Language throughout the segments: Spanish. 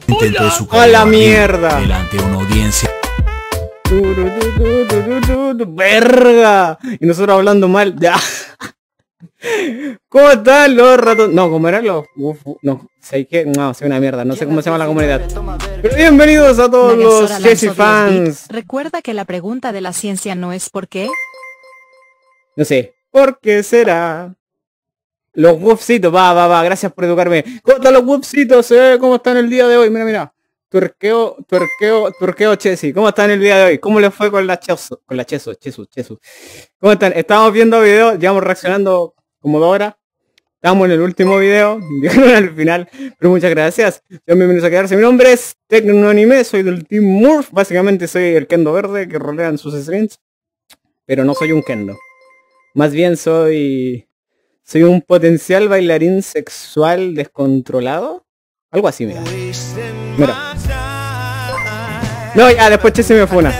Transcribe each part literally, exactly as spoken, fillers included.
Intento de su ¡A la mierda! delante de una audiencia. ¡Verga! Y nosotros hablando mal. Ya. ¿Cómo están los ratones? No, ¿cómo eran los? Uf, no, sé que no, soy una mierda. No sé cómo se llama la comunidad. Pero bienvenidos a todos los Chessy fans. Recuerda que la pregunta de la ciencia no es ¿por qué? No sé. ¿Por qué será? Los wupsitos, va, va, va, gracias por educarme. ¿Cómo están los wupsitos? Eh? ¿Cómo están el día de hoy? Mira, mira. Tuerqueo, tuerqueo, tuerqueo Chessy. ¿Cómo están el día de hoy? ¿Cómo les fue con la Cheso? Con la Cheso, Chesu, Chesu. ¿Cómo están? Estamos viendo videos, llevamos reaccionando como dos horas. Estamos en el último video, llegaron al final, pero muchas gracias. Sean bienvenidos a quedarse. Mi nombre es Tecnoanime, soy del Team Murph. Básicamente soy el Kendo verde que rolean sus streams. Pero no soy un Kendo. Más bien soy... Soy un potencial bailarín sexual descontrolado. Algo así, mira. Mira. No, ya, después Chessy me funa.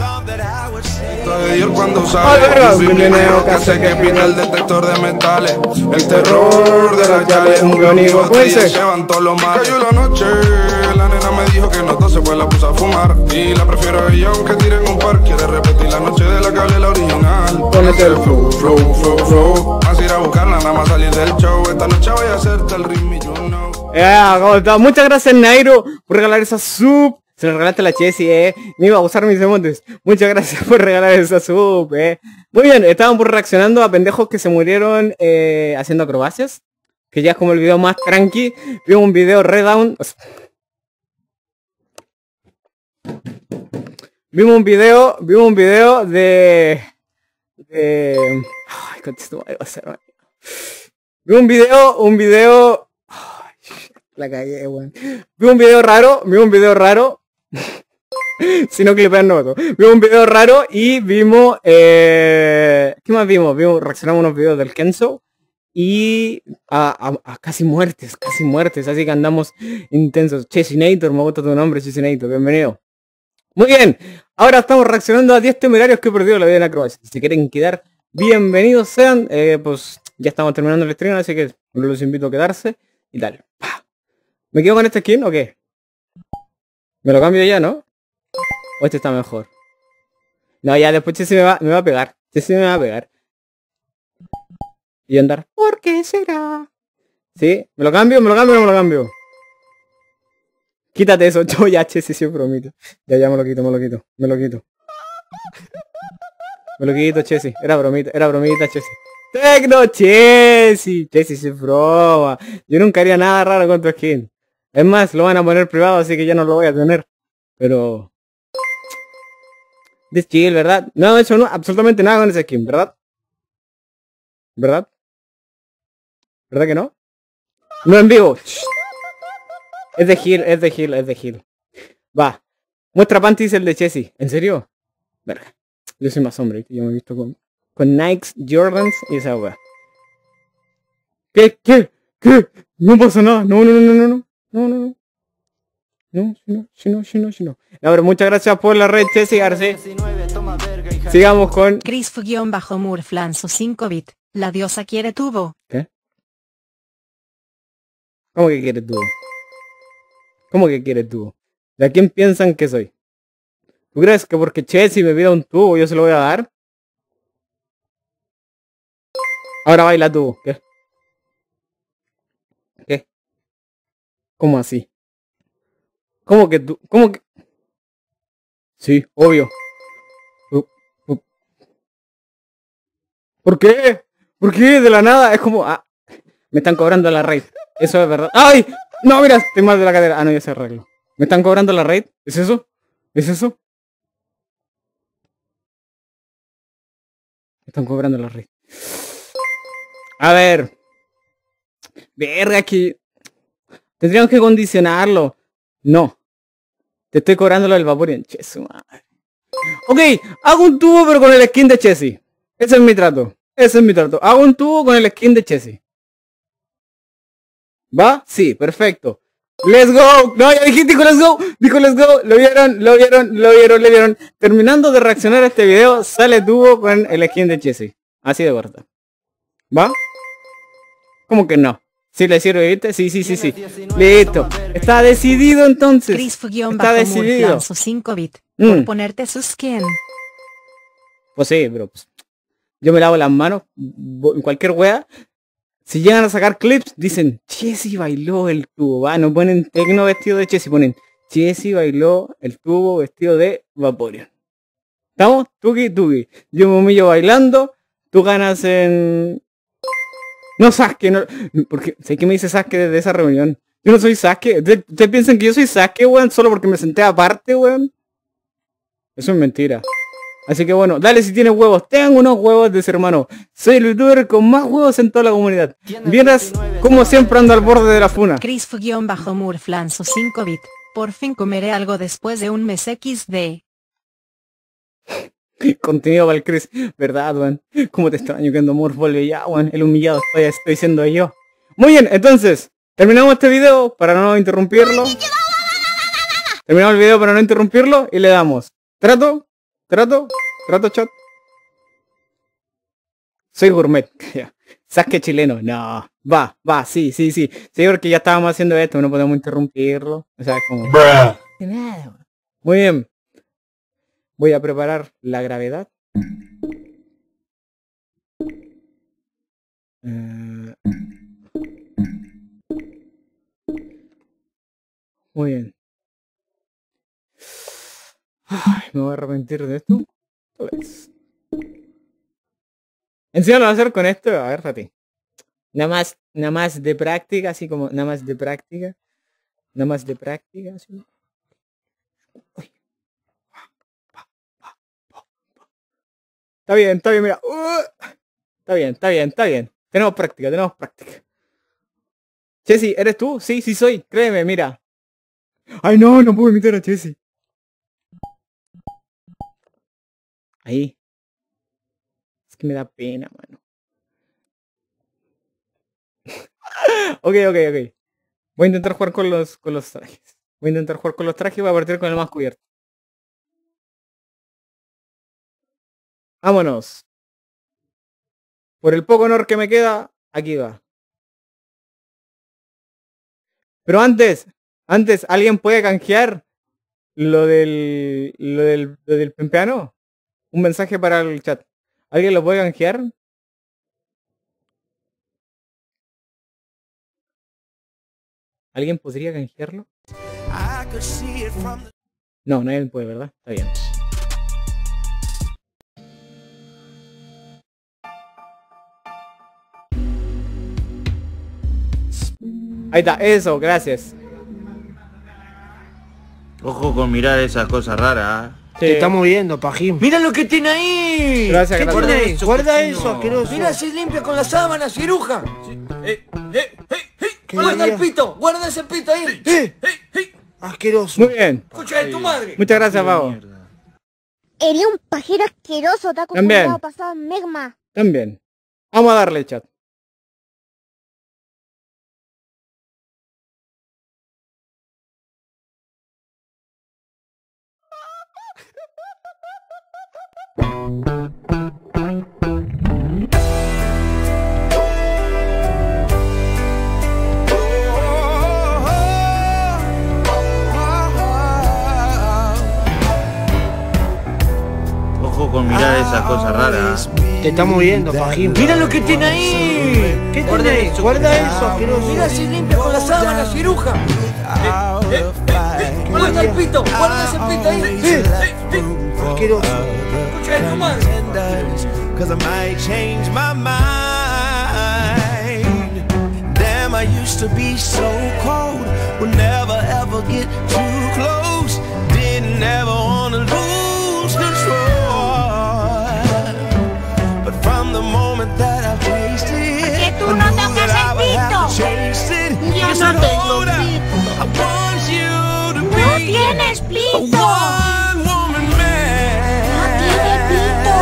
Cuando sale un bieneo que hace que pinta el detector de metales. El terror de las llaves, un biónico que llevan todos los males. Cayó la noche, la nena me dijo que no se pues la puse a fumar. Y la prefiero a ella aunque tiren un par. Quiere repetir la noche de la que hablé la original. Ponete el flow, flow, flow, flow. Vas a ir a buscarla, nada más salir del show. Esta noche voy a hacerte el ritmo, you know. Yeah, ¿cómo está? Muchas gracias, Nairo, por regalar esa sub. Se lo regalaste a la Chessy, eh. Me iba a usar mis emotes. Muchas gracias por regalar esa sub, eh. Muy bien, estaban por reaccionando a pendejos que se murieron eh, haciendo acrobacias. Que ya es como el video más tranqui. Vimos un video redown. O sea, vimos un video, vimos un video de... de... Ay, contesto, va a ser... Vimos un video, un video... Ay, la cagué, weón. Vi un video raro, vi un video raro. Si no clipean no voto. Vimos un video raro y vimos... Eh... ¿Qué más vimos? Vimos, reaccionamos a unos videos del Kenzo. Y a, a, a casi muertes, casi muertes. Así que andamos intensos. Chessinator, me gusta tu nombre, Chessinator. Bienvenido. Muy bien. Ahora estamos reaccionando a diez temerarios que he perdido la vida en acrobacia. Si quieren quedar, bienvenidos sean. Eh, pues ya estamos terminando el stream, así que los invito a quedarse. Y tal. ¿Me quedo con este skin o qué? ¿Me lo cambio ya, no? ¿O este está mejor? No, ya después Chessy me va, me va a pegar. Chessy me va a pegar. Y andar. ¿Por qué será? ¿Sí? ¿Me lo cambio? ¿Me lo cambio o no me lo cambio? Quítate eso, yo ya Chessy, sí, promito. Ya, ya me lo quito, me lo quito. Me lo quito. Me lo quito, Chessy. Era bromita, era bromita, Chessy. Tecno Chessy. Chessy, sí, broma. Yo nunca haría nada raro con tu skin. Es más, lo van a poner privado, así que ya no lo voy a tener. Pero... de chill, ¿verdad? No he hecho no, absolutamente nada con ese skin, ¿verdad? ¿Verdad? ¿Verdad que no? No en vivo. Shh. Es de heal, es de heal, es de heal. Va. Muestra panties el de Chessy. ¿En serio? Verga. Yo soy más hombre, yo me he visto con... con Nikes, Jordans y esa weá. ¿Qué? ¿Qué? ¿Qué? No pasa nada. No, no, no, no, no. No, no, no. No, si no, si no, si no, si no. Ahora, muchas gracias por la red, Chessy Arce. Sigamos con... Chris-Murflanzo cinco bit. La diosa quiere tubo. ¿Qué? ¿Cómo que quieres tubo? ¿Cómo que quieres tubo? ¿De quién piensan que soy? ¿Tú crees que porque Chessy me pida un tubo yo se lo voy a dar? Ahora baila tubo. ¿Qué? ¿Qué? ¿Cómo así? ¿Cómo que tú? ¿Cómo que? Sí, obvio. ¿Por qué? ¿Por qué? De la nada. Es como... Ah, me están cobrando la raid. Eso es verdad. ¡Ay! No, mira, estoy mal de la cadera. Ah, no, ya se arreglo. ¿Me están cobrando la raid? ¿Es eso? ¿Es eso? Me están cobrando la raid. A ver. Verga, que... tendríamos que condicionarlo. No. Te estoy cobrando lo del Vaporeon. Che, su madre. Ok, hago un tubo pero con el skin de Chessy. Ese es mi trato. Ese es mi trato. Hago un tubo con el skin de Chessy. ¿Va? Sí, perfecto. Let's go. No, ya dijiste, dijo let's go. Dijo let's go. Lo vieron, lo vieron, lo vieron, lo vieron. Terminando de reaccionar a este video, sale tubo con el skin de Chessy. Así de corta. ¿Va? ¿Cómo que no? Sí, le sirve, ¿viste? Sí, sí, sí, sí. Listo. Está decidido entonces. Está decidido. cinco bit. Mm. Por ponerte su skin. Pues sí, bro. Pues, yo me lavo las manos en cualquier wea. Si llegan a sacar clips, dicen Chessy bailó el tubo. Ah, no ponen Tecno vestido de Chessy, ponen Chessy bailó el tubo vestido de Vaporeon. ¿Estamos? Tuki, tuki. Yo me humillo bailando. Tú ganas en... No, Sasuke, no... Porque sé que me dice Sasuke desde esa reunión. Yo no soy Sasuke. ¿Ustedes piensan que yo soy Sasuke, weón? Solo porque me senté aparte, weón. Eso es mentira. Así que bueno, dale si tienes huevos. Tengo unos huevos de ser hermano. Soy el youtuber con más huevos en toda la comunidad. Vieras como siempre ando al borde de la funa. Chris-Murflanzo cinco bit. Por fin comeré algo después de un mes equis de. Contenido para el Chris. ¿Verdad, weón? Cómo te extraño que Endomorph vuelve ya, weón. El humillado estoy, estoy siendo yo. Muy bien, entonces, terminamos este video para no interrumpirlo. Terminamos el video para no interrumpirlo y le damos. ¿Trato? ¿Trato? ¿Trato, chat? Soy gourmet. Sasuke chileno. No. Va, va, sí, sí, sí. Sí, porque ya estábamos haciendo esto, no podemos interrumpirlo. O sea, como... Muy bien. Voy a preparar la gravedad. Uh... Muy bien. Ay, me voy a arrepentir de esto. Pues. Enséñalo a hacer con esto. A ver, Fati. Nada más, nada más de práctica, así como nada más de práctica. Nada más de práctica, así. Uy. Está bien, está bien, mira. Uh. Está bien, está bien, está bien. Tenemos práctica, tenemos práctica. Chessy, ¿eres tú? Sí, sí soy. Créeme, mira. Ay, no, no puedo imitar a Chessy. Ahí. Es que me da pena, mano. ok, ok, ok. Voy a intentar jugar con los, con los trajes. Voy a intentar jugar con los trajes y voy a partir con el más cubierto. Vámonos. Por el poco honor que me queda, aquí va. Pero antes, antes, ¿alguien puede canjear lo del, lo del, lo del pempeano? Un mensaje para el chat. ¿Alguien lo puede canjear? ¿Alguien podría canjearlo? No, nadie puede, ¿verdad? Está bien. Ahí está, eso, gracias. Ojo con mirar esas cosas raras. Sí. Te está moviendo, pajín. ¡Mira lo que tiene ahí! Gracias, ¿Qué gracias. tiene Guarda eso, guarda cochino? eso, asqueroso. Mira, se limpia con la sábana, ciruja. Sí. Eh, eh, eh, eh. ¿Qué Guarda diría? el pito, guarda ese pito ahí. ¡Eh! Eh, eh. Asqueroso. Muy bien. Escucha de tu madre. Muchas gracias, Pavo. Eres un pajero asqueroso, taco También. culiao pasado en Megma. También. Vamos a darle, chat. Ojo con mirar esas cosas raras. Te está moviendo, pajín. ¡Mira lo que tiene ahí! ¿Qué Guarda tiene? eso, Guarda eso, asqueroso. Mira, se limpia con la sábana, ciruja. Eh, eh, eh, eh. Guarda el pito, guarda ese pito ahí. Eh, eh, eh. Asqueroso. Escucha de tu madre. Cause I might change my mind. Damn, I used to be so cold. Would never ever get too close. Didn't ever wanna lose control. But from the moment that I tasted Que tú I no knew tocas that I el would have pito. to chase it. Yo Yes, no I tengo know that. pito. I want you to No be tienes a pito. one woman man. No tiene pito.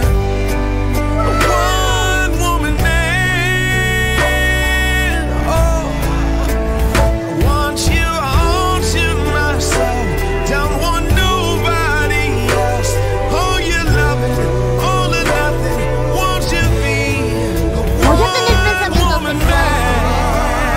One woman man. Oh, I want you, I want you myself. Don't want nobody else. Oh, you love it, all or nothing. Want you be a Voy a tener one pensamientos woman sexuales. man.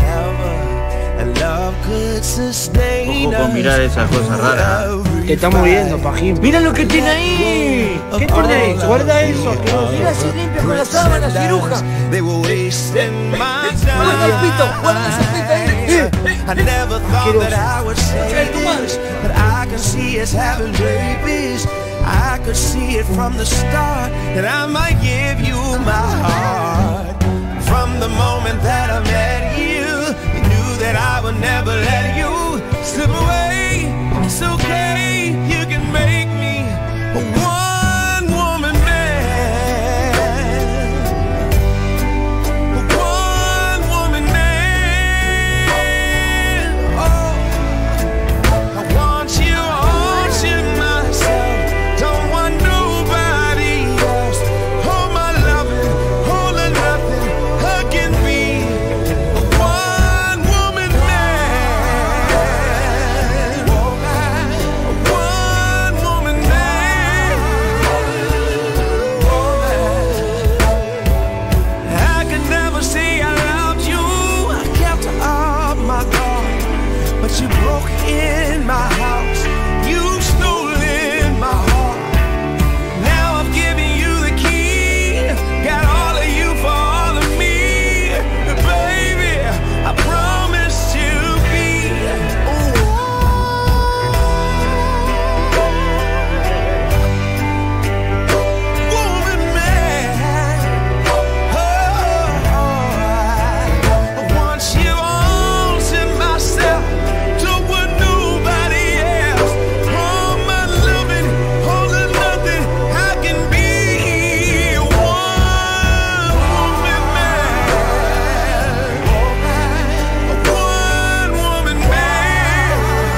and love could sustain Ojo con mirar esas cosas raras. Te está muriendo, Pajín. Mira lo que tiene ahí. ¿Qué tiene eso? Guarda eso, asqueroso. Mira si limpia con la sábana, ciruja. They were wasting my Guarda el time. pito, guarda ese pito ahí. I never thought that I would say this, but I can see us having babies. I could see it from the start, that I might give you my heart. From the moment that I met you, you knew that I would never let you slip away. It's okay, you can make me a one-woman man. A one-woman man. Oh, I want you, I want you myself. Don't want nobody else. Hold my loving, hold or nothing. I can be a one-woman man. A one-woman man. I could never say I loved you. I kept up my guard, but you broke in my house. You stole in my heart. Now I've given you the key. Got all of you for all of me. Baby, I promise to be a woman man. Oh, I want you all to myself. Don't want nobody else. All my loving, all or nothing. I can be a one-woman man. A one-woman man.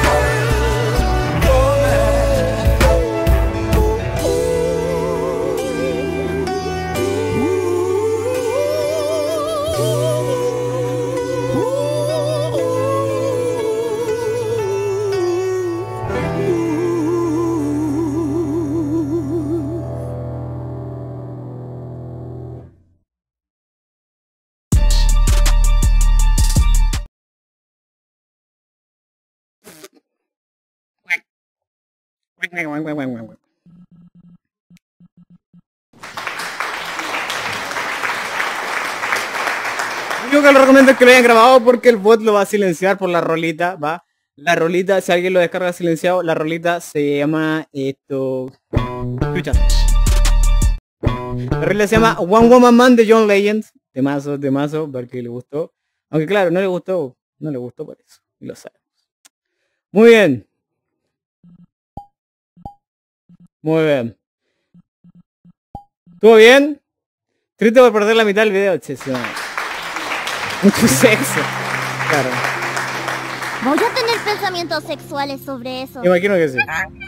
Yo que lo recomiendo es que lo hayan grabado porque el bot lo va a silenciar por la rolita, ¿va? La rolita, si alguien lo descarga silenciado, la rolita se llama esto... Escucha. La rolita se llama One Woman Man de John Legend. Temazo, temazo, porque le gustó. Aunque claro, no le gustó, no le gustó por eso. Y lo sabemos. Muy bien. Muy bien. ¿Estuvo bien? Triste por perder la mitad del video, che, sí. Mucho sexo. Claro. Voy a tener pensamientos sexuales sobre eso. Imagino que sí.